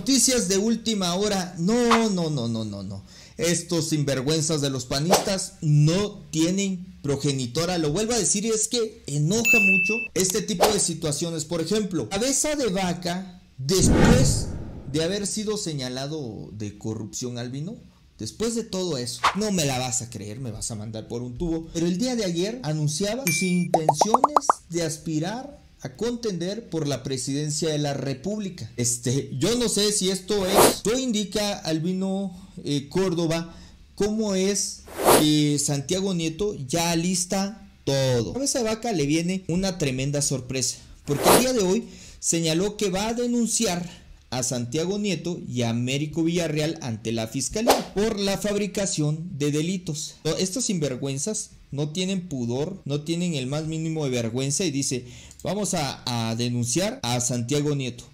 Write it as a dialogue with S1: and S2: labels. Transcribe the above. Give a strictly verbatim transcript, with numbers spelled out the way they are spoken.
S1: Noticias de última hora. No, no, no, no, no, no. Estos sinvergüenzas de los panistas no tienen progenitora. Lo vuelvo a decir, y es que enoja mucho este tipo de situaciones. Por ejemplo, Cabeza de Vaca, después de haber sido señalado de corrupción, Albino, después de todo eso, no me la vas a creer, me vas a mandar por un tubo, pero el día de ayer anunciaba sus intenciones de aspirar a contender por la presidencia de la República. Este, yo no sé si esto es, esto indica, Albino eh, Córdoba, cómo es que Santiago Nieto ya alista todo. A Cabeza de Vaca le viene una tremenda sorpresa, porque el día de hoy señaló que va a denunciar a Santiago Nieto y a Américo Villarreal ante la fiscalía por la fabricación de delitos. Estos sinvergüenzas no tienen pudor, no tienen el más mínimo de vergüenza y dice, vamos a, a denunciar a Santiago Nieto.